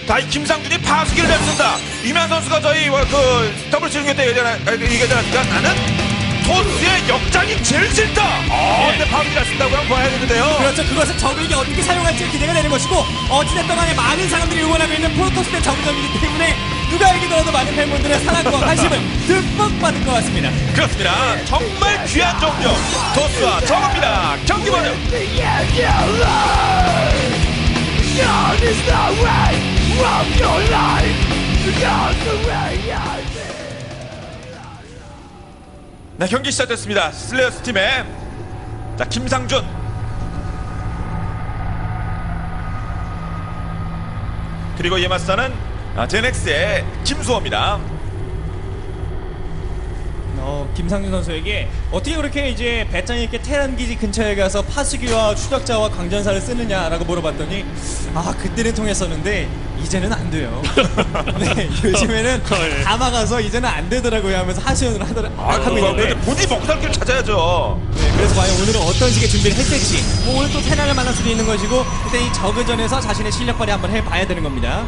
다이 김상준이 파수기를 잡는다. 이면 선수가 저희 그 더블 치는 때 얘기하지 않았습니까? 나는 토스의 역장이 제일 싫다. 근데 파수기를 쓴다고 하면 봐야 되는데요. 그렇죠. 그것을 적에게 어떻게 사용할지 기대가 되는 것이고 어찌됐든 간에 많은 사람들이 응원하고 있는 프로토스 대 적전이기 때문에 누가 이기더라도 많은 팬분들의 사랑과 관심을 듬뿍 받을 것 같습니다. 그렇습니다. 정말 귀한 종료 토스와 적입니다. 경기 번호 네, 경기 시작됐습니다. 슬레이어스 팀의 자 김상준 그리고 이에 맞서는 제넥스의 김수호입니다. 김상준 선수에게 어떻게 그렇게 이제 배짱 있게 테란 기지 근처에 가서 파수기와 추적자와 광전사를 쓰느냐라고 물어봤더니 그때는 통했었는데 이제는 안 돼요. 네, 요즘에는 다 막아서 이제는 안 되더라고요 하면서 하소연을 하고 있는데 본인이 먹고 살 길을 찾아야죠. 네, 그래서 과연 오늘은 어떤 식의 준비를 했을지 오늘 또 테란을 만날 수도 있는 것이고 일단 이 저그전에서 자신의 실력 발휘 한번 해봐야 되는 겁니다.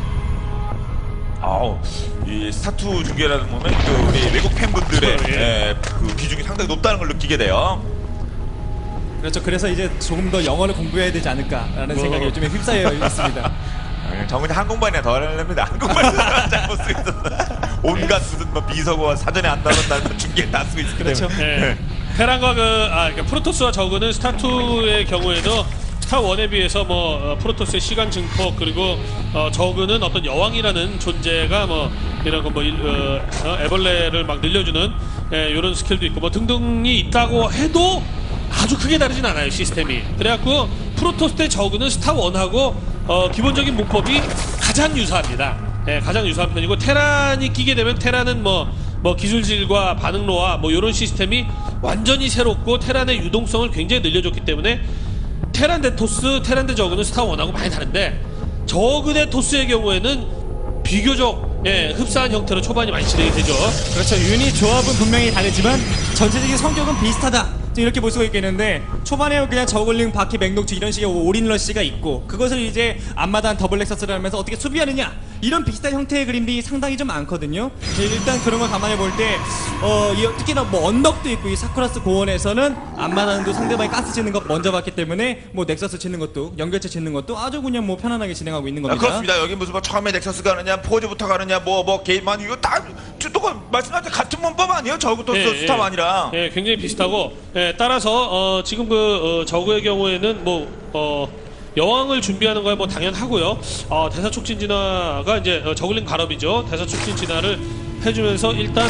이 스타투 중계라는 보면 그 우리 외국 팬분들의 그 비중이 상당히 높다는 걸 느끼게 돼요. 그렇죠. 그래서 이제 조금 더 영어를 공부해야 되지 않을까라는 생각이 요즘에 휩싸여 있습니다. 정말 한국말이나 더 하려합니다. 한국말 잘못 쓰고 있었어. 온갖 무슨 비서고 사전에 안 나온다는 중계 다 쓰고 있기 때문에. 그렇죠. 네. 테란과 그러니까 프로토스와 저그는 스타2의 경우에도 스타1에 비해서 프로토스의 시간 증폭 그리고 저그는 어떤 여왕이라는 존재가 이런 거 애벌레를 막 늘려주는 이런 스킬도 있고 등등이 있다고 해도 아주 크게 다르진 않아요 시스템이. 그래갖고 프로토스 대 저그는 스타1하고 기본적인 문법이 가장 유사합니다. 가장 유사한 편이고 테란이 끼게 되면 테란은 기술질과 반응로와 이런 시스템이 완전히 새롭고 테란의 유동성을 굉장히 늘려줬기 때문에 테란 대 토스, 테란 대 저그는 스타1하고 많이 다른데 저그 대 토스의 경우에는 비교적 흡사한 형태로 초반이 많이 진행이 되죠. 그렇죠. 유닛 조합은 분명히 다르지만 전체적인 성격은 비슷하다. 이렇게 볼 수가 있겠는데 초반에 그냥 저글링, 바퀴, 맹독충 이런 식의 올인러시가 있고 그것을 이제 앞마당 더블 렉서스를 하면서 어떻게 수비하느냐 이런 비슷한 형태의 그림들이 상당히 좀 많거든요. 일단 그런 걸 감안해 볼 때 특히나 언덕도 있고 이 사쿠라스 고원에서는 앞마당도 상대방이 가스 짓는 것 먼저 봤기 때문에 넥서스 짓는 것도 연결체 짓는 것도 아주 그냥 편안하게 진행하고 있는 겁니다. 그렇습니다. 여기 무슨 처음에 넥서스 가느냐 포즈부터 가느냐 게임만 이거 다 말씀하신 같은 문법 아니에요? 저그 토스 스탑 아니라. 굉장히 비슷하고 따라서 지금 저그의 경우에는 여왕을 준비하는 거야 당연하고요. 대사촉진 진화가 이제 저글링 발업이죠. 대사촉진 진화를 해주면서 일단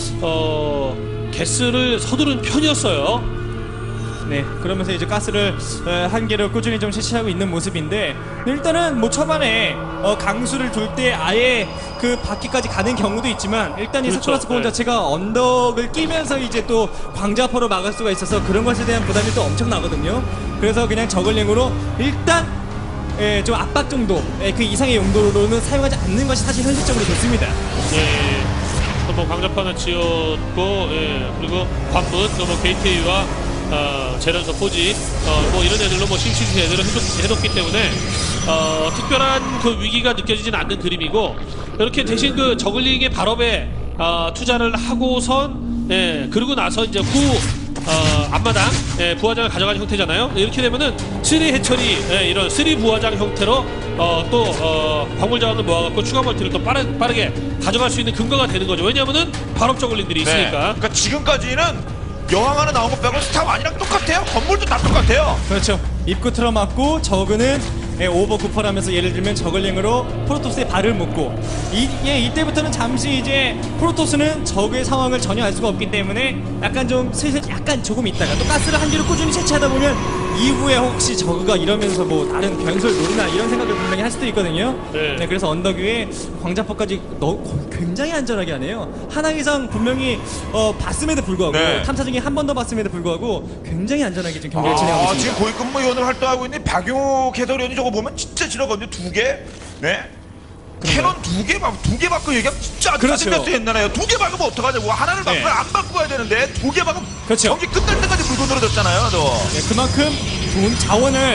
개스를 서두른 편이었어요. 네, 그러면서 이제 가스를 한 개를 꾸준히 좀 채취하고 있는 모습인데 일단은 초반에 강수를 둘 때 아예 그 바퀴까지 가는 경우도 있지만 일단 이 사쿠라스 고원 자체가 언덕을 끼면서 이제 또 광자포로 막을 수가 있어서 그런 것에 대한 부담이 또 엄청나거든요. 그래서 그냥 저글링으로 일단 좀 압박 정도 그 이상의 용도로는 사용하지 않는 것이 사실 현실적으로 좋습니다. 광자포 하나 지었고 그리고 관문 게이트웨이와 재련소 포지 이런 애들로 심시티 애들을 해뒀기 때문에 특별한 그 위기가 느껴지진 않는 그림이고 이렇게 대신 그 저글링의 발업에 투자를 하고선 그러고 나서 이제 앞마당 부화장을 가져가는 형태잖아요. 이렇게 되면은 3 해처리 이런 3 부화장 형태로 또 광물 자원을 모아갖고 추가 멀티를 또 빠르게 가져갈 수 있는 근거가 되는 거죠. 왜냐하면은 발업 저글링들이 있으니까. 그러니까 지금까지는 여왕 하나 나온 것 빼고 스탑 아니랑 똑같아요. 건물도 다 똑같아요. 그렇죠. 입구 틀어막고 저그는 오버 쿠퍼를 하면서 예를 들면 저글링으로 프로토스의 발을 묶고 이때부터는 잠시 이제 프로토스는 적의 상황을 전혀 알 수가 없기 때문에 약간 좀 슬슬 조금 있다가 또 가스를 한 개를 꾸준히 채취하다 보면 이후에 혹시 저그가 이러면서 다른 변수를 노리나 이런 생각을 분명히 할 수도 있거든요. 네, 그래서 언덕 위에 광자포까지 굉장히 안전하게 하네요. 하나 이상 분명히 봤음에도 불구하고 탐사 중에 한 번 더 봤음에도 불구하고 굉장히 안전하게 지금 경기를 진행하고 있습니다. 지금 고위근무위원을 활동하고 있는 박용욱 해설위원이 저거 보면 진짜 지나거든요. 2개. 캐논 2개 받고 얘기하면 진짜 짜증났어 옛날에. 2개 받으면 어떡하냐고. 하나를 받고 안 받고 와야 되는데 2개 받으면 경기 끝날 때까지 물고 늘어졌잖아요. 그만큼 돈 자원을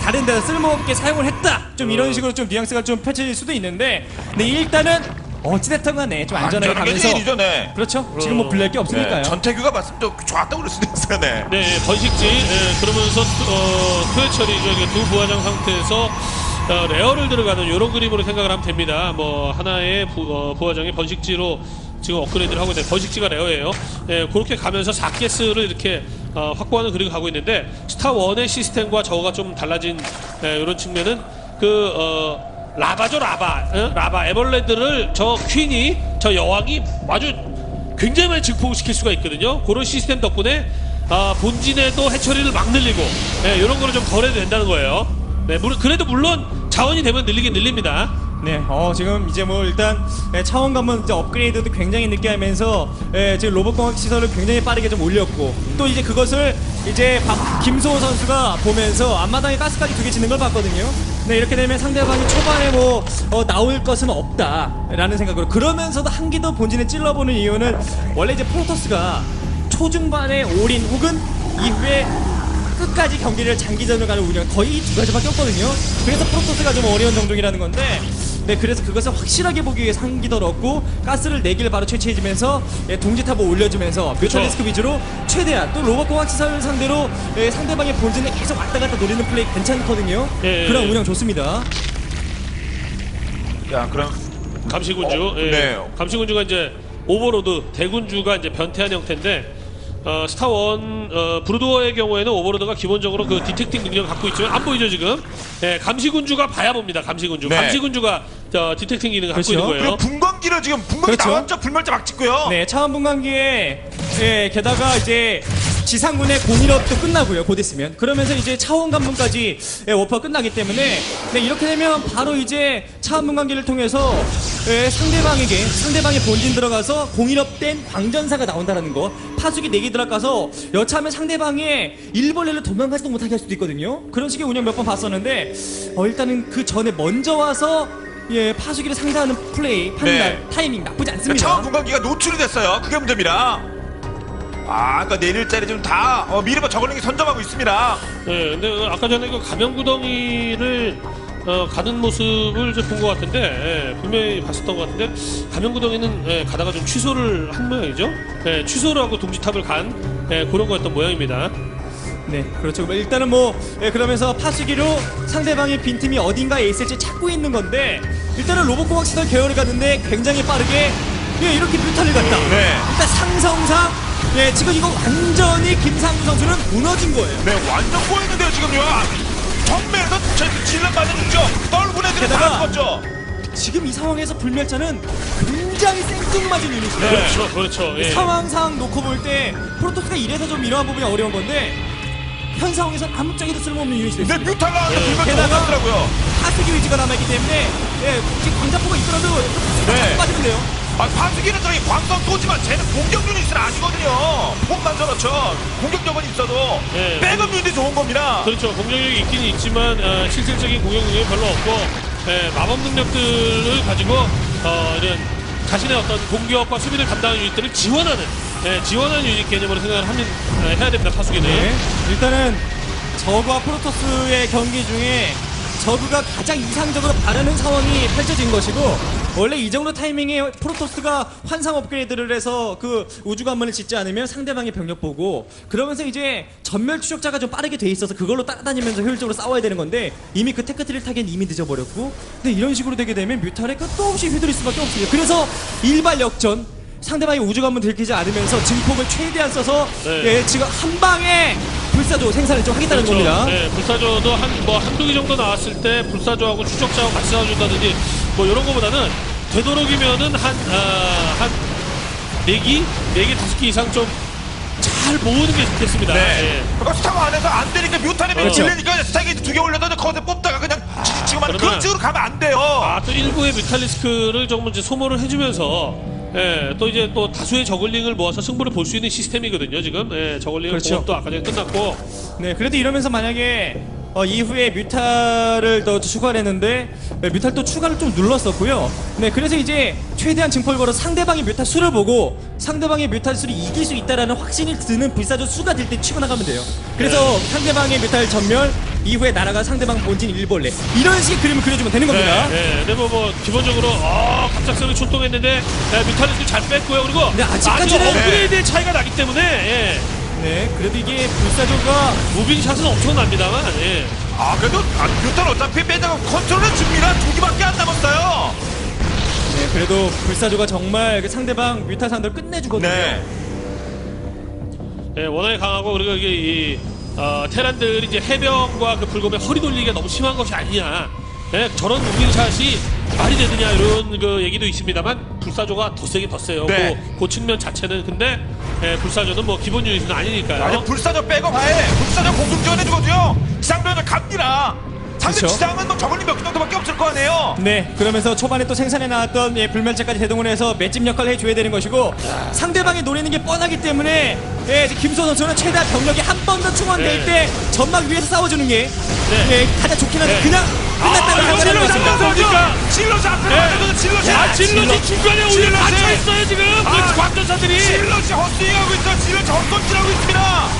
다른 데서 쓸모없게 사용을 했다. 좀 이런 식으로 좀 뉘앙스가 좀 펼쳐질 수도 있는데, 네, 일단은 어찌됐든 간에 좀 안전하게 가면서 일이죠, 네. 그렇죠. 지금 뭐 불리할 게 없으니까요. 전태규가 봤으면 좀 좋았다고 그럴 수도 있어요. 네. 네, 번식지. 그러면서 투회 처리 두 부하장 상태에서 레어를 들어가는 이런 그림으로 생각을 하면 됩니다. 뭐 하나의 부하장이 번식지로 지금 업그레이드를 하고 있는데 번식지가 레어예요. 그렇게 가면서 4개스를 이렇게 확보하는 그림을 가고 있는데 스타1의 시스템과 저거가 좀 달라진 이런 측면은 라바죠, 라바 에벌레드를 저 퀸이, 저 여왕이 아주 굉장히 많이 증폭시킬 수가 있거든요. 그런 시스템 덕분에 본진에도 해처리를 막 늘리고 이런 거를 좀 덜해도 된다는 거예요. 네, 그래도 물론 자원이 되면 늘리긴 늘립니다. 네, 지금 이제 뭐 일단 차원 관문 이제 업그레이드도 굉장히 늦게 하면서 지금 로봇공학 시설을 굉장히 빠르게 좀 올렸고 또 이제 그것을 이제 김소호 선수가 보면서 앞마당에 가스까지 2개 짓는 걸 봤거든요. 네, 이렇게 되면 상대방이 초반에 뭐 나올 것은 없다라는 생각으로 그러면서도 한 개 더 본진에 찔러보는 이유는 원래 이제 프로토스가 초중반에 올인 혹은 이후에 끝까지 경기를 장기전을 가는 운영 거의 이 두 가지밖에 없거든요. 그래서 프로토스가 좀 어려운 정도이라는 건데 네, 그래서 그것을 확실하게 보기 위해서 한 기 더 넣고 가스를 4기를 바로 채취해주면서 동지탑을 올려주면서 뮤탈리스크 위주로 최대한 또 로봇공학 시설을 상대로 상대방의 본진을 계속 왔다 갔다 노리는 플레이 괜찮거든요. 그런 운영 좋습니다. 야, 그럼 감시군주. 네. 감시군주가 이제 오버로드 대군주가 이제 변태한 형태인데 스타1 브루도어의 경우에는 오버로드가 기본적으로 그 디텍팅 능력을 갖고 있지만 안 보이죠 지금. 감시군주가 봐야 봅니다. 감시군주. 네. 감시군주가 디텍팅 기능을 갖고 있는 거예요. 그리고 분광기를 지금 분광기 그렇죠. 나왔죠. 불멸자 막 찍고요. 네, 차원 분광기에 게다가 이제 지상군의 공일업도 끝나고요. 곧 있으면. 그러면서 이제 차원 관문까지 워퍼가 끝나기 때문에 네, 이렇게 되면 바로 이제 차원 분광기를 통해서 상대방의 본진 들어가서 공일업된 광전사가 나온다라는 거. 파수기 4개 들어가서 여차하면 상대방의 일벌레를 도망가지도 못하게 할 수도 있거든요. 그런 식의 운영 몇 번 봤었는데 일단은 그 전에 먼저 와서 파수기를 상대하는 플레이, 판단, 네. 타이밍 나쁘지 않습니다. 차원 분광기가 노출이 됐어요. 그게 문제입니다. 그러니까 내릴자리 지금 다 미리부터 저글링이 선점하고 있습니다. 네, 근데 아까 전에 그 가면구덩이를 가는 모습을 좀 본 것 같은데 분명히 봤었던 것 같은데 가면구덩이는 가다가 좀 취소를 한 모양이죠. 취소를 하고 동지탑을 간 그런 거였던 모양입니다. 네, 그렇죠. 일단은 그러면서 파수기로 상대방의 빈틈이 어딘가에 있을지 찾고 있는 건데 일단은 로봇공학 시설 계열을 갔는데 굉장히 빠르게 이렇게 뮤탈을 갔다. 네. 일단 상성상 지금 이거 완전히 김상우 선수는 무너진 거예요. 네, 완전 꼬이는데요 지금요. 정면에서 질러 맞은 죽죠. 떨군 애들이 다 게다가 죽었죠. 지금 이 상황에서 불멸차는 굉장히 생뚱맞은 유닛이에요. 네. 그렇죠. 예. 상황상 놓고 볼 때 프로토스가 이래서 좀 이러한 부분이 어려운 건데 현 상황에서는 아무짝에도 쓸모없는 유닛이 네, 됐습니다. 뮤탈 나왔는데 불멸자 못 게다가 갔더라고요. 파수기 위치가 남아있기 때문에 지금 광자포가 있더라도 네. 빠지는데요. 파수기는 저기 광선 쏘지만 쟤는 공격 유닛은 아니거든요. 폭만 저렇죠. 공격력은 있어도 네. 백업 유닛이 좋은 겁니다. 그렇죠. 공격력이 있긴 있지만 실질적인 공격 능력이 별로 없고 마법 능력들을 가지고 이런 자신의 어떤 공격과 수비를 담당하는 유닛들을 지원하는 유닛 개념으로 생각을 해야 됩니다. 파수기는. 네. 일단은 저그와 프로토스의 경기 중에 저그가 가장 이상적으로 바라는 상황이 펼쳐진 것이고 원래 이 정도 타이밍에 프로토스가 환상 업그레이드를 해서 그 우주관문을 짓지 않으면 상대방의 병력 보고 그러면서 이제 전멸 추적자가 좀 빠르게 돼 있어서 그걸로 따라다니면서 효율적으로 싸워야 되는 건데 이미 그 테크트릴 타기엔 이미 늦어버렸고 근데 이런 식으로 되게 되면 뮤탈에 끝도 없이 휘둘릴 수밖에 없습니다. 그래서 일발 역전 상대방이 우주관문 들키지 않으면서 증폭을 최대한 써서 지금 한 방에 불사조 생산을 좀 하겠다는 겁니다. 네, 불사조도 한두 개 정도 나왔을 때 불사조하고 추적자하고 같이 싸워준다든지 이런 거보다는 되도록이면은 한 4기, 5개 이상 좀 잘 모으는 게 좋겠습니다. 네. 그러니까 스타가 안에서 안 되니까 뮤탄이 질리니까 스타게이트 2개 올려서 거기서 뽑다가 그냥 지금 하는 그런 식으로 가면 안 돼요. 또 일부의 뮤탈리스크를 조금 이제 소모를 해주면서 또 다수의 저글링을 모아서 승부를 볼 수 있는 시스템이거든요. 지금 저글링 그렇죠. 공업도 아까 전에 끝났고 네, 그래도 이러면서 만약에 이후에 뮤탈을 더 추가를 했는데 뮤탈 또 추가를 좀 눌렀었고요. 네, 그래서 이제 최대한 증폭을 걸어 상대방의 뮤탈 수를 보고 상대방의 뮤탈 수를 이길 수 있다라는 확신이 드는 불사조 수가 될 때 치고 나가면 돼요. 그래서 상대방의 뮤탈 전멸 이후에 날아가 상대방 본진 일벌레 이런 식의 그림을 그려주면 되는 겁니다. 네, 근데 뭐 기본적으로 갑작스럽게 출동했는데 뮤탈리스트 잘 뺐고요. 그리고 네, 아직까지는 업그레이드의 차이가 나기 때문에 네, 그래도 이게 불사조가 무빙샷은 엄청납니다만 그래도 뮤탄 어차피 빼다가 컨트롤을 줍니다. 2개밖에 안 남았어요. 네, 그래도 불사조가 정말 그 상대방 뮤탈 상대를 끝내주거든요. 네. 네, 워낙에 강하고 그리고 이게 테란들이 이제 해병과 그 불검에 허리 돌리기가 너무 심한 것이 아니냐. 네, 저런 무빙샷이 말이 되느냐 이런 그 얘기도 있습니다만 불사조가 더 세긴 더 세요. 네. 그 측면 자체는 근데 불사조는 뭐 기본 유닛은 아니니까요. 아니 불사조 빼고 봐야 불사조 공중 지원해주거든요. 지상병을 갑니다. 상대 그쵸. 지상은 뭐 저걸리 몇 개 정도밖에 없을 거 아니에요. 네, 그러면서 초반에 또 생산해 나왔던 불멸자까지 대동을 해서 맷집 역할을 해줘야 되는 것이고 상대방이 노리는 게 뻔하기 때문에 이제 김소 선수는 최대한 병력이 한 번 더 충원될 때 전막 위에서 싸워주는 게 가장 좋긴 한데 그냥 끝났다고 이거 생각하는 것 같습니다. 그러니까. 질럿이 앞에 맞아도 질럿이 질럿이 중간에 오늘 갇혀 있어요 지금 광전사들이. 질럿이 헛스윙하고 있어. 질럿이 헛손질하고 있습니다.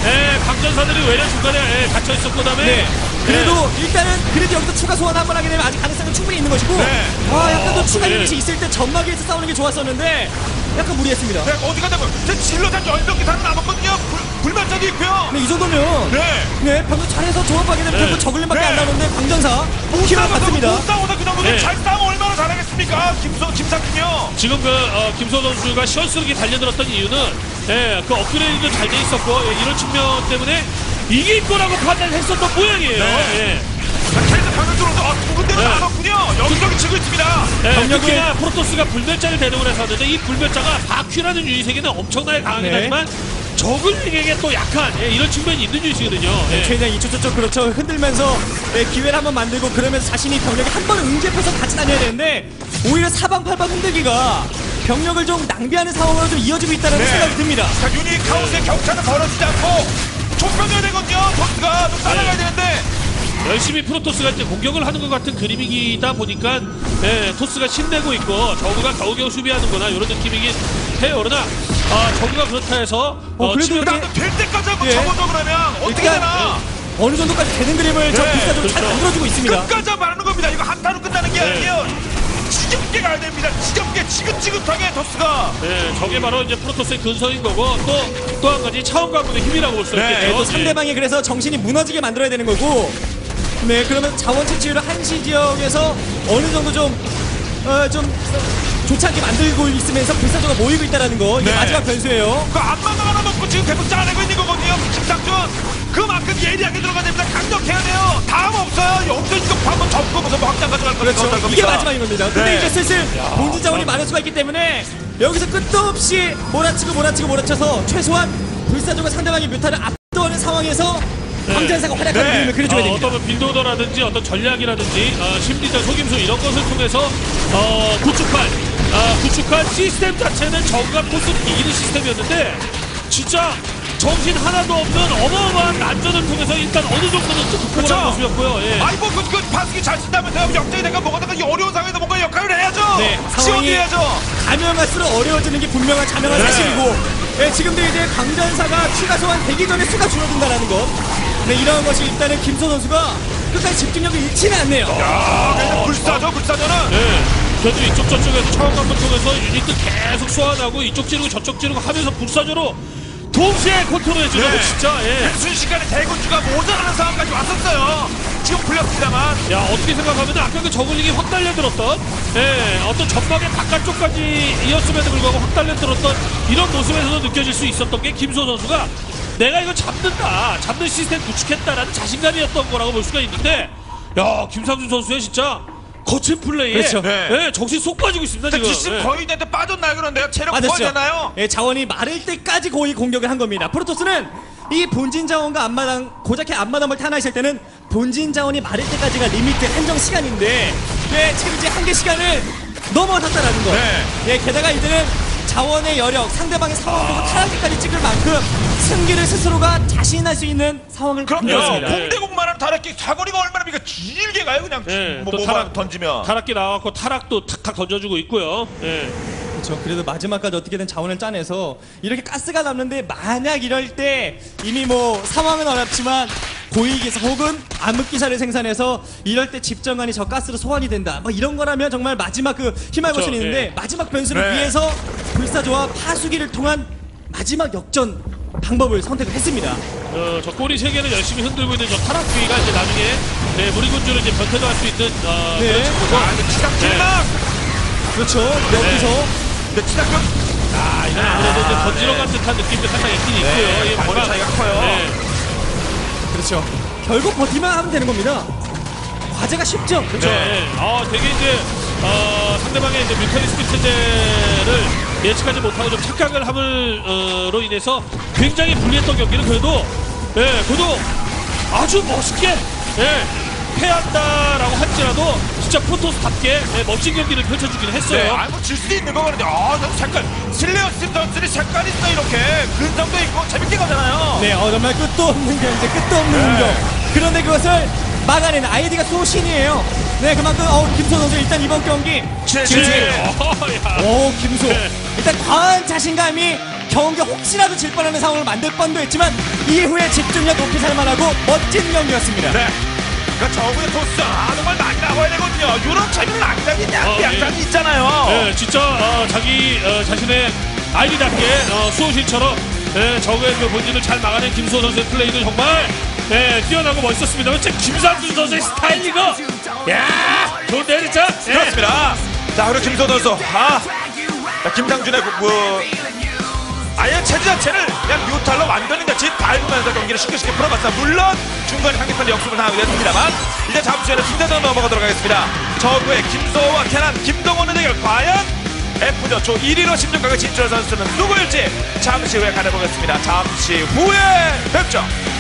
광전사들이 외려 중간에 갇혀 있었고 그다음에 네. 그래도 일단은 그래도 여기서 추가 소환 한번 하게 되면 아직 가능성은 충분히 있는 것이고 네. 약간 더 추가 네. 유닛이 있을 때 전막 위에서 싸우는 게 좋았었는데 약간 무리했습니다. 네, 어디 가자고. 질럿 한 10명 이상은 남았거든요. 불만자도 있고요. 근데 이 정도면 네. 병력 잘해서 조합하게 되면 결국 저글링밖에 네. 안 나오는데 광전사 키를 받습니다. 못 싸워서 그 정도면 네. 잘 싸우면 얼마나 잘하겠습니까? 김상준이요. 지금 김소 선수가 시원스럽게 달려들었던 이유는 그 업그레이드도 잘 돼 있었고 이런 측면 때문에 이길 거라고 판단했었던 모양이에요. 네. 계속 방금 들어서 두 군데는 안 왔군요. 여기저기 치고 있습니다. 특히나 프로토스가 불멸자를 대동을 했었는데 이 불멸자가 바퀴라는 유닛에게는 엄청나게 강하긴 네. 하지만 저글링에게 또 약한 이런 측면이 있는 유닛이거든요. 최대한 이쪽 저쪽 그렇죠 흔들면서 기회를 한번 만들고 그러면서 자신이 병력에 한 번 응집해서 같이 다녀야 되는데 오히려 사방팔방 흔들기가 병력을 좀 낭비하는 상황으로 좀 이어지고 있다는 네. 생각이 듭니다. 자, 유닛 카운트의 격차는 벌어지지 않고 총평해야 되거든요. 토스가 좀 따라가야 되는데. 열심히 프로토스가 이제 공격을 하는 것 같은 그림이다 보니까 토스가 신내고 있고 저그가 겨우겨우 수비하는구나 이런 느낌이긴 해요. 그러나 저그가 그렇다 해서 그래도 치명타- 나도 될 때까지 한번 예. 접어줘 그러면 어떻게 일단, 되나. 어느 정도까지 되는 그림을 저 네, 불사조로 잘 그렇죠. 만들어주고 있습니다. 끝까지 말하는 겁니다. 이거 한타로 끝나는 게 아니에요. 지겹게 가야 됩니다. 지겹게 지긋지긋하게 토스가. 저게 바로 이제 프로토스의 근성인 거고 또 한 가지 차원 가문의 힘이라고 볼 수 네, 있겠죠. 또 상대방이 그래서 정신이 무너지게 만들어야 되는 거고 네 그러면 자원 채취율을 한시 지역에서 어느 정도 좀 좋지 않게 만들고 있으면서 불사조가 모이고 있다는 거 이게 네. 마지막 변수예요. 그 앞마당 하나 먹고 지금 계속 짜내고 있는 거거든요. 김상준. 그만큼 예리하게 들어가야 됩니다. 강력해야 돼요. 다음 없어요. 여기서 이거 한번 접고 무슨 뭐 확장 가져갈 거니까 어떨 겁니까? 이게 마지막인 겁니다. 근데 네. 이제 슬슬 본진 자원이 많을 수가 있기 때문에 여기서 끝도 없이 몰아쳐서 최소한 불사조가 상대방의 뮤타를 압도하는 상황에서 광전사가 활약하는 네. 그림을 그려줘야 됩니다. 어떤 빌드오더라든지 어떤 전략이라든지 심리전 속임수 이런 것을 통해서 구축한 시스템 자체는 저그가 토스를 이기는 시스템이었는데 진짜 정신 하나도 없는 어마어마한 난전을 통해서 일단 어느 정도는 또 극복을 그쵸? 한 모습이었고요. 아니 그 파스기 잘 쓴다면서요. 역전이 내가 뭐가 되가 어려운 상황에서 뭔가 역할을 해야죠. 네, 상황이 지원해야죠. 가면 갈수록 어려워지는 게 분명한 자명한 네. 사실이고 지금도 이제 광전사가 추가 소환 되기 전에 수가 줄어든다는 것 이런 것이 일단은 김소 선수가 끝까지 집중력을 잃지는 않네요. 그래서 불사조는. 그래도 이쪽 저쪽에서 차원관문 통해서 유닛들 계속 소환하고 이쪽 찌르고 저쪽 찌르고 하면서 불사조로 동시에 컨트롤해주는 네. 진짜 순식간에 대군주가 모자라는 상황까지 왔었어요. 지금 풀렸습니다만. 어떻게 생각하면 아까 그 저글링이 확 달려들었던 어떤 전방의 바깥쪽까지 이었음에도 불구하고 확 달려들었던 이런 모습에서도 느껴질 수 있었던 게 김소 선수가 내가 이거 잡는 시스템 구축했다라는 자신감이었던 거라고 볼 수가 있는데 김상준 선수의 진짜 거친 플레이에 그렇죠. 정신 속 빠지고 있습니다 지금. 지금 거의 이제 빠졌나요 그런데요? 체력 맞았죠. 구하잖아요. 자원이 마를 때까지 거의 공격을 한 겁니다. 프로토스는 이 본진 자원과 앞마당 고작해 앞마당을 타나있을 때는 본진 자원이 마를 때까지가 리미트 한정 시간인데 지금 이제 한계 시간을 넘어섰다라는 거. 네. 게다가 이제는 자원의 여력, 상대방의 상황 보고 타락기까지 찍을 만큼 승기를 스스로가 자신할 수 있는 상황을 그럼요. 만들었습니다. 공대공만한 다락기 사거리가 얼마나 길게 가요. 그냥 예, 또 뭐만 던지면. 타락기 나왔고 타락도 탁탁 던져주고 있고요. 예. 그렇죠. 그래도 마지막까지 어떻게든 자원을 짜내서 이렇게 가스가 남는데 만약 이럴 때 이미 뭐 상황은 어렵지만 고위기사 혹은 암흑기사를 생산해서 이럴 때 집정관이 저 가스로 소환이 된다. 뭐 이런 거라면 정말 마지막 그 희망의 그렇죠. 것이 있는데 예. 마지막 변수를 네. 위해서 불사조와 파수기를 통한 마지막 역전 방법을 선택을 했습니다. 저 꼬리 세 개는 열심히 흔들고 있는 저 타락귀가 이제 나중에 문리군주를 이제 변태도할 수 있는 네. 그런 친구죠. 치장 킬망. 그렇죠. 여기서 근데 치장병 이건 아무래도 이제 던지러 간 듯한 느낌도 살짝 있긴 있고요. 예, 방어력 뭔가- 차이가 커요. 네. 그렇죠. 결국 버티만 하면 되는 겁니다. 과제가 쉽죠. 그렇죠. 예. 되게 이제 상대방의 이제 뮤탈리스트 체제를 예측하지 못하고 좀 착각을 함으로 인해서 굉장히 불리했던 경기는 그래도 아주 멋있게 패한다라고 할지라도 진짜 프로토스답게 멋진 경기를 펼쳐주긴 네, 했어요. 질 수도 있는 거거든요. 저 색깔 슬레어스 선수는 색깔 있어 이렇게 근성도 있고 재밌게 가잖아요. 네, 정말 끝도 없는 경제, 끝도 없는 운동. 그런데 그것을 막아내는 아이디가 또 신이에요. 네, 그만큼 김소 선수 일단 이번 경기 야. 오, 김소. 네. 일단 과한 자신감이 경기 혹시라도 질 뻔하는 상황을 만들 뻔도 했지만 이후에 집중력 높이 살만하고 멋진 경기였습니다. 네. 그러니까 저구의 토스 정말 많이 나와야 되거든요. 유럽 재미는 악당이 양상이 있잖아요. 네, 진짜 자신의 아이디답게 수호신처럼 적의 그 본진을 잘 막아낸 김수호 선수의 플레이도 정말 뛰어나고 멋있었습니다. 진짜 김상준 선수의 스타일 이거 야 좋은데 진짜. 그렇습니다. 자, 그리고 김소 선수. 자, 김상준의 아예 체제 자체를 그냥 뉴탈로 완전히 밟으면서 경기를 쉽게 풀어봤습니다. 물론 중간에 상대편의 역습을 당하게 됐습니다만 이제 잠시 후에는 승자전 넘어가도록 하겠습니다. 저구의 김소호와 테란 김동원의 대결 과연 F조 조 1위로 16강에 진출한 선수는 누구일지 잠시 후에 가려보겠습니다. 잠시 후에 뵙죠.